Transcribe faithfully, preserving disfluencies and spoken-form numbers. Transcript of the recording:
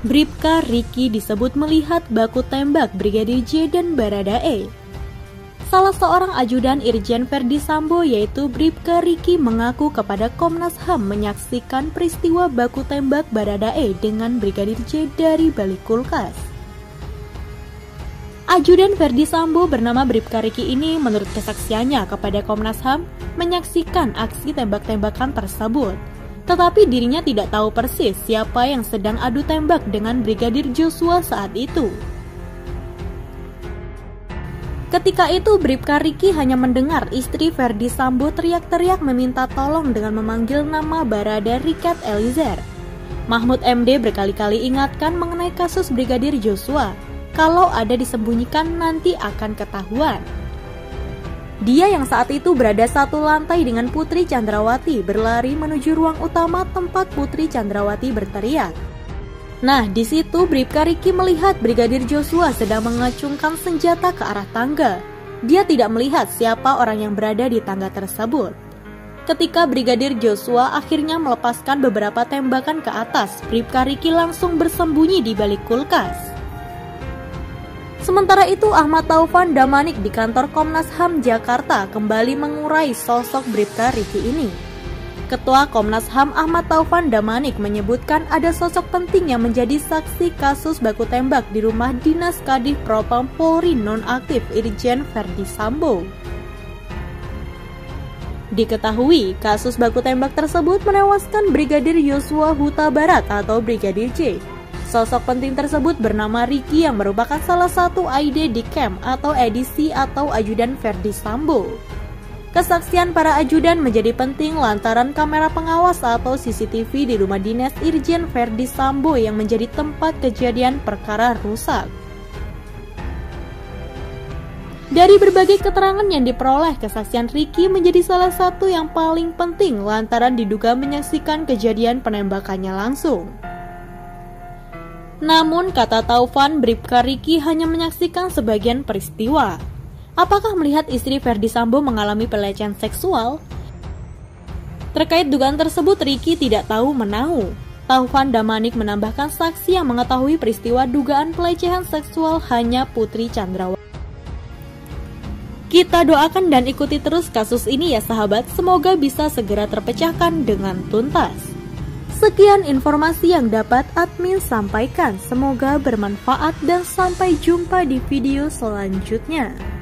Bribka Riki disebut melihat baku tembak Brigadir J dan Baradae. Salah seorang ajudan Irjen Verdi Sambo yaitu Bribka Riki mengaku kepada Komnas H A M menyaksikan peristiwa baku tembak Baradae dengan Brigadir J dari balik kulkas. Ajudan Verdi Sambo bernama Bribka Riki ini menurut kesaksiannya kepada Komnas H A M menyaksikan aksi tembak-tembakan tersebut. Tetapi dirinya tidak tahu persis siapa yang sedang adu tembak dengan Brigadir Joshua saat itu. Ketika itu Bribka Riki hanya mendengar istri Verdi Sambo teriak-teriak meminta tolong dengan memanggil nama Barada Richard Eliezer. Mahmud M D berkali-kali ingatkan mengenai kasus Brigadir Joshua. Kalau ada disembunyikan nanti akan ketahuan. Dia yang saat itu berada satu lantai dengan Putri Chandrawati berlari menuju ruang utama tempat Putri Chandrawati berteriak. Nah, di situ Bribka Riki melihat Brigadir Joshua sedang mengacungkan senjata ke arah tangga. Dia tidak melihat siapa orang yang berada di tangga tersebut. Ketika Brigadir Joshua akhirnya melepaskan beberapa tembakan ke atas, Bribka Riki langsung bersembunyi di balik kulkas. Sementara itu Ahmad Taufan Damanik di kantor Komnas H A M Jakarta kembali mengurai sosok Bribka Riki ini. Ketua Komnas H A M Ahmad Taufan Damanik menyebutkan ada sosok penting yang menjadi saksi kasus baku tembak di rumah dinas Kadif Propam Polri nonaktif Irjen Verdi Sambo. Diketahui kasus baku tembak tersebut menewaskan Brigadir Joshua Huta Barat atau Brigadir J. Sosok penting tersebut bernama Riki yang merupakan salah satu I D di camp atau edisi atau ajudan Verdi Sambo. Kesaksian para ajudan menjadi penting lantaran kamera pengawas atau C C T V di rumah dinas Irjen Verdi Sambo yang menjadi tempat kejadian perkara rusak. Dari berbagai keterangan yang diperoleh, kesaksian Riki menjadi salah satu yang paling penting lantaran diduga menyaksikan kejadian penembakannya langsung. Namun, kata Taufan, Bribka Riki hanya menyaksikan sebagian peristiwa. Apakah melihat istri Verdi Sambo mengalami pelecehan seksual? Terkait dugaan tersebut, Riki tidak tahu menahu. Taufan Damanik menambahkan saksi yang mengetahui peristiwa dugaan pelecehan seksual hanya Putri Chandrawati. Kita doakan dan ikuti terus kasus ini ya sahabat, semoga bisa segera terpecahkan dengan tuntas. Sekian informasi yang dapat admin sampaikan, semoga bermanfaat dan sampai jumpa di video selanjutnya.